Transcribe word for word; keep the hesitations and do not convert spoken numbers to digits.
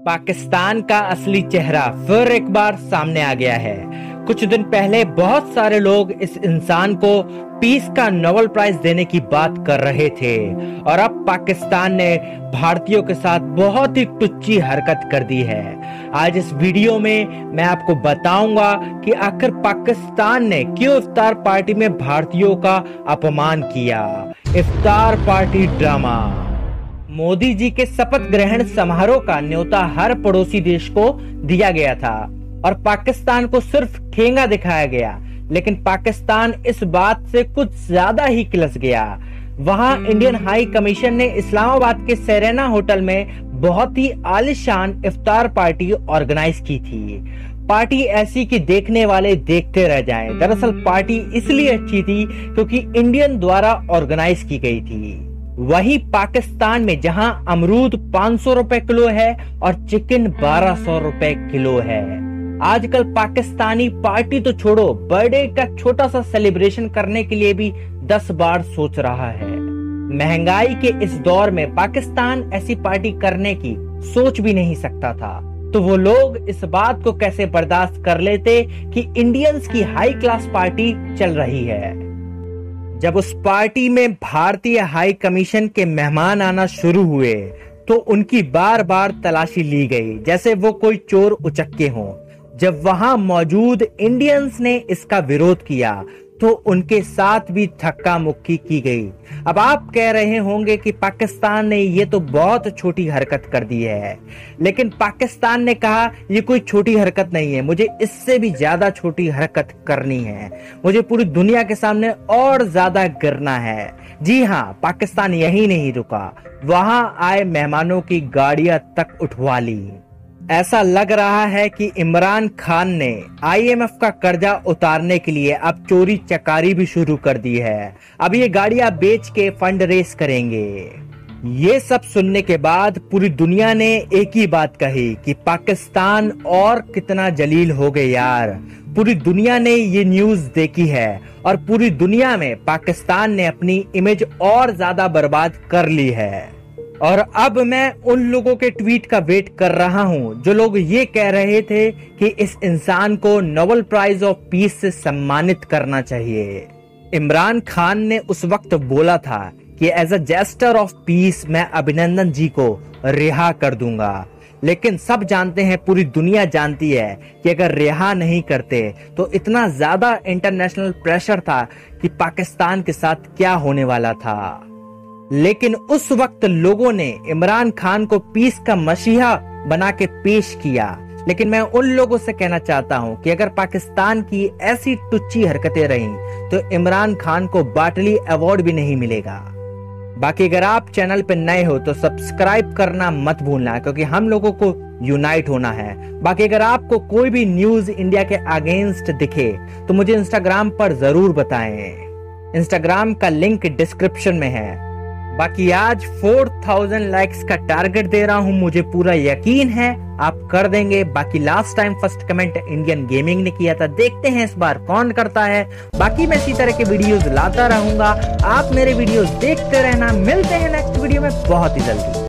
पाकिस्तान का असली चेहरा फिर एक बार सामने आ गया है। कुछ दिन पहले बहुत सारे लोग इस इंसान को पीस का नोबेल प्राइज देने की बात कर रहे थे और अब पाकिस्तान ने भारतीयों के साथ बहुत ही टुच्ची हरकत कर दी है। आज इस वीडियो में मैं आपको बताऊंगा कि आखिर पाकिस्तान ने क्यों इफ्तार पार्टी में भारतीयों का अपमान किया। इफ्तार पार्टी ड्रामा। मोदी जी के शपथ ग्रहण समारोह का न्योता हर पड़ोसी देश को दिया गया था और पाकिस्तान को सिर्फ ठेंगा दिखाया गया, लेकिन पाकिस्तान इस बात से कुछ ज्यादा ही किलस गया। वहां इंडियन हाई कमीशन ने इस्लामाबाद के सेरेना होटल में बहुत ही आलीशान इफ्तार पार्टी ऑर्गेनाइज की थी। पार्टी ऐसी कि देखने वाले देखते रह जाएं। दरअसल पार्टी इसलिए अच्छी थी क्योंकि इंडियन द्वारा ऑर्गेनाइज की गई थी। वही पाकिस्तान में जहां अमरूद पाँच सौ रुपए किलो है और चिकन बारह सौ रुपए किलो है। आजकल पाकिस्तानी पार्टी तो छोड़ो, बर्थडे का छोटा सा सेलिब्रेशन करने के लिए भी दस बार सोच रहा है। महंगाई के इस दौर में पाकिस्तान ऐसी पार्टी करने की सोच भी नहीं सकता था, तो वो लोग इस बात को कैसे बर्दाश्त कर लेते कि इंडियंस की हाई क्लास पार्टी चल रही है। जब उस पार्टी में भारतीय हाई कमीशन के मेहमान आना शुरू हुए तो उनकी बार बार तलाशी ली गई, जैसे वो कोई चोर उचक्के हों। जब वहां मौजूद इंडियंस ने इसका विरोध किया तो उनके साथ भी धक्का मुक्की की गई। अब आप कह रहे होंगे कि पाकिस्तान ने ये तो बहुत छोटी हरकत कर दी है, लेकिन पाकिस्तान ने कहा ये कोई छोटी हरकत नहीं है, मुझे इससे भी ज्यादा छोटी हरकत करनी है, मुझे पूरी दुनिया के सामने और ज्यादा गिरना है। जी हाँ, पाकिस्तान यही नहीं रुका, वहां आए मेहमानों की गाड़ियां तक उठवा ली। ऐसा लग रहा है कि इमरान खान ने आई एम एफ का कर्जा उतारने के लिए अब चोरी चकारी भी शुरू कर दी है। अब ये गाड़ियां बेच के फंड रेस करेंगे। ये सब सुनने के बाद पूरी दुनिया ने एक ही बात कही कि पाकिस्तान और कितना जलील हो गए यार। पूरी दुनिया ने ये न्यूज देखी है और पूरी दुनिया में पाकिस्तान ने अपनी इमेज और ज्यादा बर्बाद कर ली है। और अब मैं उन लोगों के ट्वीट का वेट कर रहा हूं जो लोग ये कह रहे थे कि इस इंसान को नोबेल प्राइज ऑफ पीस से सम्मानित करना चाहिए। इमरान खान ने उस वक्त बोला था कि as a gesture of peace मैं अभिनंदन जी को रिहा कर दूंगा, लेकिन सब जानते हैं, पूरी दुनिया जानती है कि अगर रिहा नहीं करते तो इतना ज्यादा इंटरनेशनल प्रेशर था कि पाकिस्तान के साथ क्या होने वाला था। लेकिन उस वक्त लोगों ने इमरान खान को पीस का मसीहा बना के पेश किया। लेकिन मैं उन लोगों से कहना चाहता हूं कि अगर पाकिस्तान की ऐसी टुच्ची हरकतें रहीं तो इमरान खान को बाटली अवार्ड भी नहीं मिलेगा। बाकी अगर आप चैनल पर नए हो तो सब्सक्राइब करना मत भूलना, क्योंकि हम लोगों को यूनाइट होना है। बाकी अगर आपको कोई भी न्यूज इंडिया के अगेंस्ट दिखे तो मुझे इंस्टाग्राम पर जरूर बताएं। इंस्टाग्राम का लिंक डिस्क्रिप्शन में है। बाकी आज चार हज़ार लाइक्स का टारगेट दे रहा हूं, मुझे पूरा यकीन है आप कर देंगे। बाकी last time first comment Indian gaming ने किया था, देखते हैं इस बार कौन करता है। बाकी मैं इसी तरह के वीडियोस लाता रहूंगा, आप मेरे वीडियोस देखते रहना। मिलते हैं नेक्स्ट वीडियो में बहुत ही जल्दी।